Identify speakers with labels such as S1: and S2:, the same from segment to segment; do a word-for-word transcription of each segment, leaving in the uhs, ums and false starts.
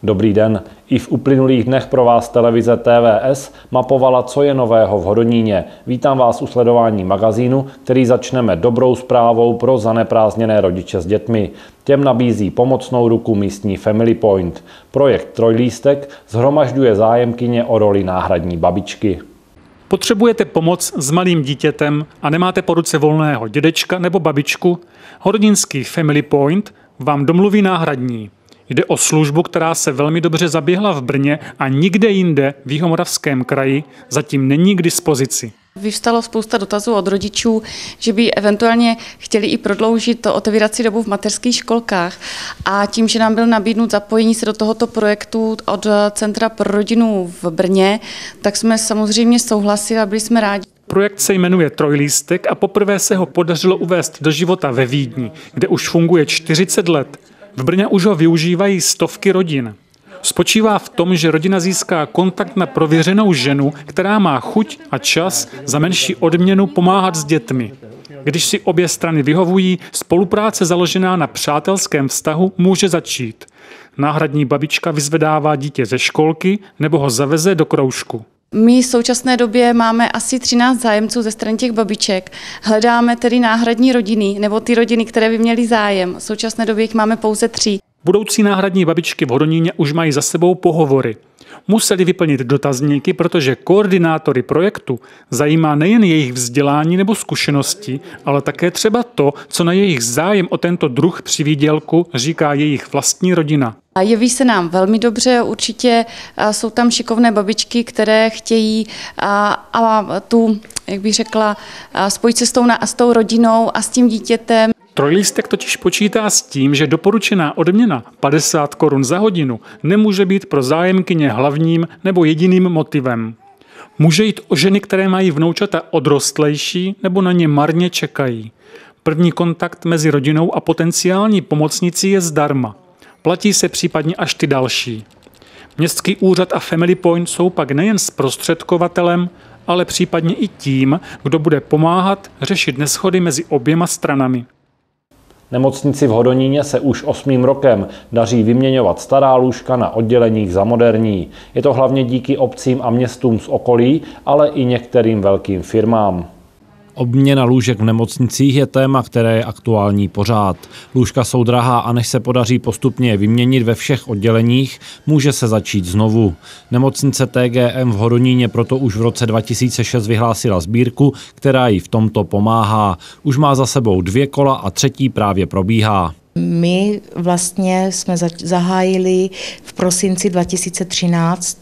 S1: Dobrý den. I v uplynulých dnech pro vás televize T V S mapovala, co je nového v Hodoníně. Vítám vás u sledování magazínu, který začneme dobrou zprávou pro zaneprázdněné rodiče s dětmi. Těm nabízí pomocnou ruku místní Family Point. Projekt Trojlístek shromažďuje zájemkyně o roli náhradní babičky.
S2: Potřebujete pomoc s malým dítětem a nemáte po ruce volného dědečka nebo babičku? Hodonínský Family Point vám domluví náhradní. Jde o službu, která se velmi dobře zaběhla v Brně a nikde jinde v Jihomoravském kraji zatím není k dispozici.
S3: Vyvstalo spousta dotazů od rodičů, že by eventuálně chtěli i prodloužit to otevírací dobu v mateřských školkách. A tím, že nám byl nabídnut zapojení se do tohoto projektu od Centra pro rodinu v Brně, tak jsme samozřejmě souhlasili a byli jsme rádi.
S2: Projekt se jmenuje Trojlístek a poprvé se ho podařilo uvést do života ve Vídni, kde už funguje čtyřicet let. V Brně už ho využívají stovky rodin. Spočívá v tom, že rodina získá kontakt na prověřenou ženu, která má chuť a čas za menší odměnu pomáhat s dětmi. Když si obě strany vyhovují, spolupráce založená na přátelském vztahu může začít. Náhradní babička vyzvedává dítě ze školky nebo ho zaveze do kroužku.
S3: My v současné době máme asi třináct zájemců ze strany těch babiček. Hledáme tedy náhradní rodiny, nebo ty rodiny, které by měly zájem. V současné době jich máme pouze tři.
S2: Budoucí náhradní babičky v Hodoníně už mají za sebou pohovory. Museli vyplnit dotazníky, protože koordinátory projektu zajímá nejen jejich vzdělání nebo zkušenosti, ale také třeba to, co na jejich zájem o tento druh přivýdělku říká jejich vlastní rodina.
S3: A jeví se nám velmi dobře, určitě jsou tam šikovné babičky, které chtějí a, a tu, jak bych řekla, spojit se s tou, s tou rodinou a s tím dítětem.
S2: Trojlístek totiž počítá s tím, že doporučená odměna padesát korun za hodinu nemůže být pro zájemkyně hlavním nebo jediným motivem. Může jít o ženy, které mají vnoučata odrostlejší nebo na ně marně čekají. První kontakt mezi rodinou a potenciální pomocnicí je zdarma. Platí se případně až ty další. Městský úřad a Family Point jsou pak nejen zprostředkovatelem, ale případně i tím, kdo bude pomáhat řešit neshody mezi oběma stranami.
S1: Nemocnici v Hodoníně se už osmým rokem daří vyměňovat stará lůžka na odděleních za moderní. Je to hlavně díky obcím a městům z okolí, ale i některým velkým firmám. Obměna lůžek v nemocnicích je téma, které je aktuální pořád. Lůžka jsou drahá a než se podaří postupně je vyměnit ve všech odděleních, může se začít znovu. Nemocnice T G M v Hodoníně proto už v roce dva tisíce šest vyhlásila sbírku, která jí v tomto pomáhá. Už má za sebou dvě kola a třetí právě probíhá.
S4: My vlastně jsme zahájili v prosinci dva tisíce třináct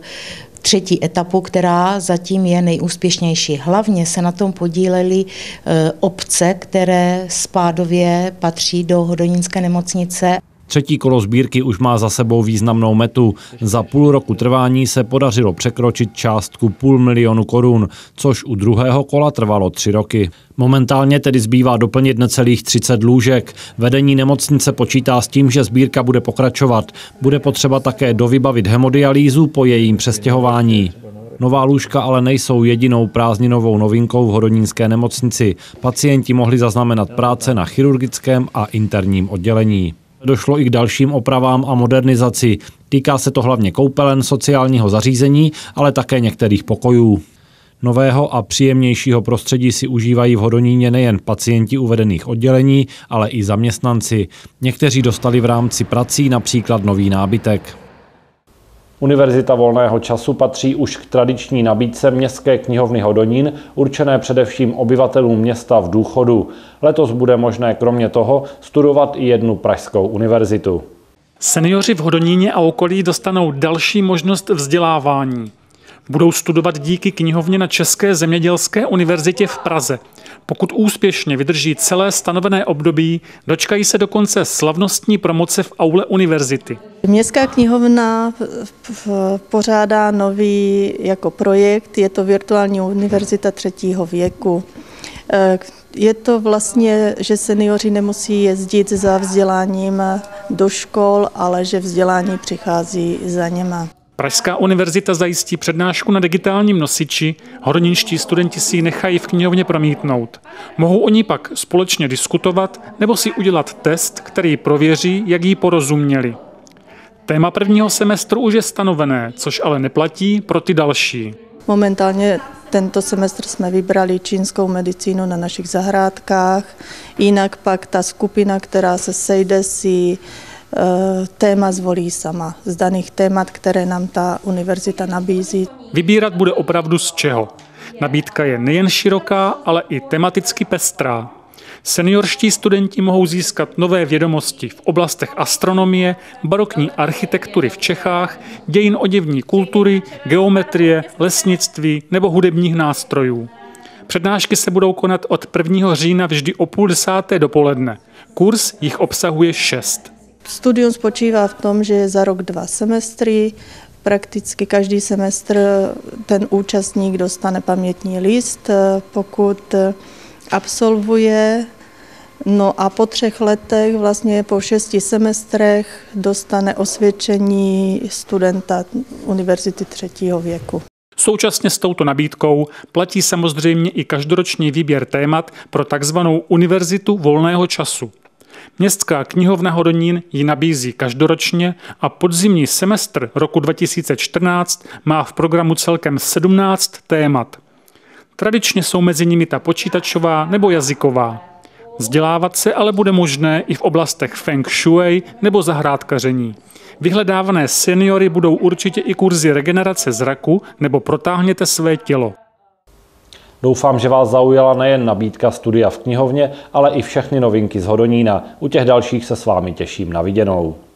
S4: třetí etapu, která zatím je nejúspěšnější. Hlavně se na tom podílely obce, které spádově patří do hodonínské nemocnice.
S1: Třetí kolo sbírky už má za sebou významnou metu. Za půl roku trvání se podařilo překročit částku půl milionu korun, což u druhého kola trvalo tři roky. Momentálně tedy zbývá doplnit necelých třicet lůžek. Vedení nemocnice počítá s tím, že sbírka bude pokračovat. Bude potřeba také dovybavit hemodialýzu po jejím přestěhování. Nová lůžka ale nejsou jedinou prázdninovou novinkou v hodonínské nemocnici. Pacienti mohli zaznamenat práce na chirurgickém a interním oddělení. Došlo i k dalším opravám a modernizaci. Týká se to hlavně koupelen, sociálního zařízení, ale také některých pokojů. Nového a příjemnějšího prostředí si užívají v Hodoníně nejen pacienti uvedených oddělení, ale i zaměstnanci. Někteří dostali v rámci prací například nový nábytek. Univerzita volného času patří už k tradiční nabídce Městské knihovny Hodonín, určené především obyvatelům města v důchodu. Letos bude možné kromě toho studovat i jednu pražskou univerzitu.
S2: Seniori v Hodoníně a okolí dostanou další možnost vzdělávání. Budou studovat díky knihovně na České zemědělské univerzitě v Praze. Pokud úspěšně vydrží celé stanovené období, dočkají se dokonce slavnostní promoce v aule univerzity.
S5: Městská knihovna pořádá nový jako projekt, je to virtuální univerzita třetího věku. Je to vlastně, že seniori nemusí jezdit za vzděláním do škol, ale že vzdělání přichází za něma.
S2: Pražská univerzita zajistí přednášku na digitálním nosiči, hodonínští studenti si ji nechají v knihovně promítnout. Mohou o ní pak společně diskutovat nebo si udělat test, který prověří, jak jí porozuměli. Téma prvního semestru už je stanovené, což ale neplatí pro ty další.
S5: Momentálně tento semestr jsme vybrali čínskou medicínu na našich zahrádkách, jinak pak ta skupina, která se sejde, si téma zvolí sama z daných témat, které nám ta univerzita nabízí.
S2: Vybírat bude opravdu z čeho. Nabídka je nejen široká, ale i tematicky pestrá. Seniorští studenti mohou získat nové vědomosti v oblastech astronomie, barokní architektury v Čechách, dějin oděvní kultury, geometrie, lesnictví nebo hudebních nástrojů. Přednášky se budou konat od prvního října vždy o půl desáté dopoledne. Kurs jich obsahuje šest.
S5: Studium spočívá v tom, že je za rok dva semestry. Prakticky každý semestr ten účastník dostane pamětní list, pokud absolvuje. No a po třech letech, vlastně po šesti semestrech, dostane osvědčení studenta univerzity třetího věku.
S2: Současně s touto nabídkou platí samozřejmě i každoroční výběr témat pro takzvanou univerzitu volného času. Městská knihovna Hodonín ji nabízí každoročně a podzimní semestr roku dva tisíce čtrnáct má v programu celkem sedmnáct témat. Tradičně jsou mezi nimi ta počítačová nebo jazyková. Vzdělávat se ale bude možné i v oblastech feng shui nebo zahrádkaření. Vyhledávané seniory budou určitě i kurzy regenerace zraku nebo protáhněte své tělo.
S1: Doufám, že vás zaujala nejen nabídka studia v knihovně, ale i všechny novinky z Hodonína. U těch dalších se s vámi těším na viděnou.